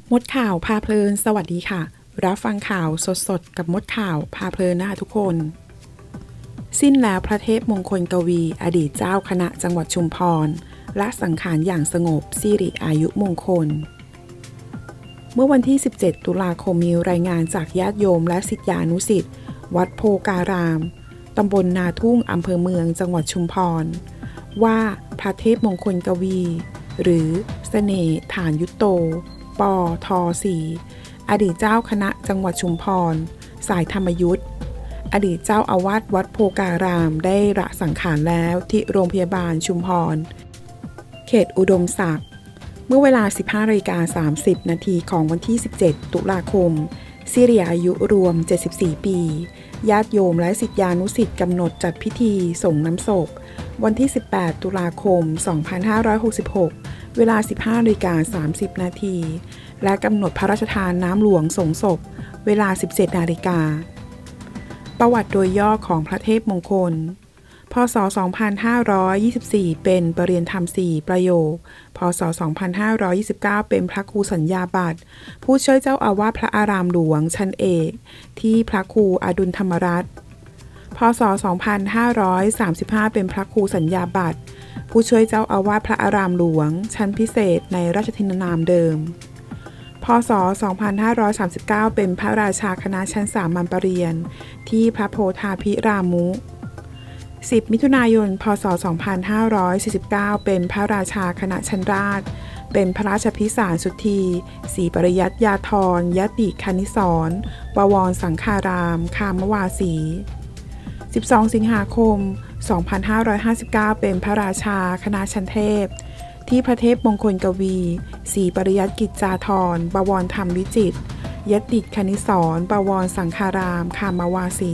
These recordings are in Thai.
มดข่าวพาเพลินสวัสดีค่ะรับฟังข่าวสดๆกับมดข่าวพาเพลินนะคะทุกคนสิ้นแล้วพระเทพมงคลกวีอดีตเจ้าคณะจังหวัดชุมพรละสังขารอย่างสงบสิริอายุมงคลเมื่อวันที่17ตุลาคมมีรายงานจากญาติโยมและศิษยานุศิษย์วัดโพการามตำบลนาทุ่งอำเภอเมืองจังหวัดชุมพรว่าพระเทพมงคลกวีหรือเสน่ห์ฐานยุตโตปท4อดีตเจ้าคณะจังหวัดชุมพรสายธรรมยุทธอดีตเจ้าอาวาสวัดโพการามได้ละสังขารแล้วที่โรงพยาบาลชุมพรเขตอุดมศักดิ์เมื่อเวลา 15:30 นาทีของวันที่17ตุลาคมสิริอายุรวม74ปีญาติโยมและศิษยานุศิษย์กำหนดจัดพิธีส่งน้ำศพวันที่18ตุลาคม2566เวลา 15:30 นาทีและกำหนดพระราชทานน้ำหลวงส่งศพเวลา 17 นาฬิกาประวัติโดยย่อของพระเทพมงคลพ.ศ. 2524เป็นประเรียนธรรม4ประโยคพ.ศ. 2529เป็นพระครูสัญญาบัตรผู้ช่วยเจ้าอาวาสพระอารามหลวงชั้นเอกที่พระครูอดุลธรรมรัตน์พ.ศ. 2535เป็นพระครูสัญญาบัตรผู้ช่วยเจ้าอาวาสพระอารามหลวงชั้นพิเศษในราชทินนามเดิมพ.ศ. 2539เป็นพระราชาคณะชั้นสามัญประเรียนที่พระโพธาภิรามุ10 มิถุนายน พ.ศ. 2549เป็นพระราชาคณะชั้นราชเป็นพระราชพิสารสุทธีศรีปริยัติยาธรยติคณิสรณ์บวรสังฆารามคามวาสี12 สิงหาคม 2559เป็นพระราชาคณะชั้นเทพที่พระเทพมงคลกวีศรีปริยัติกิจจาธรบวรธรรมวิจิตรยติคณิสรณ์บวรสังฆารามคามวาสี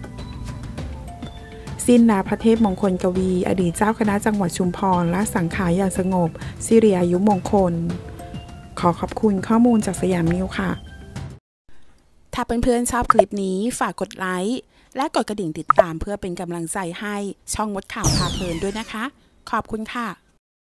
สิ้นแล้วพระเทพมงคลกวีอดีตเจ้าคณะจังหวัดชุมพรและสังขารอย่างสงบสิริอายุมงคลขอขอบคุณข้อมูลจากสยามนิวค่ะถ้าเพื่อนๆชอบคลิปนี้ฝากกดไลค์และกดกระดิ่งติดตามเพื่อเป็นกำลังใจให้ช่องมดข่าวพาเพลินด้วยนะคะขอบคุณค่ะ